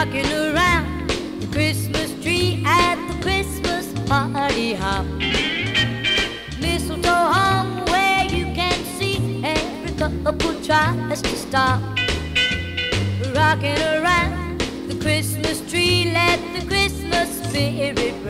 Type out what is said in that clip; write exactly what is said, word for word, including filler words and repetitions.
rocking around the Christmas tree at the Christmas party hop. Mistletoe hung where you can see every couple tries to stop. Rocking around the Christmas tree, let the Christmas spirit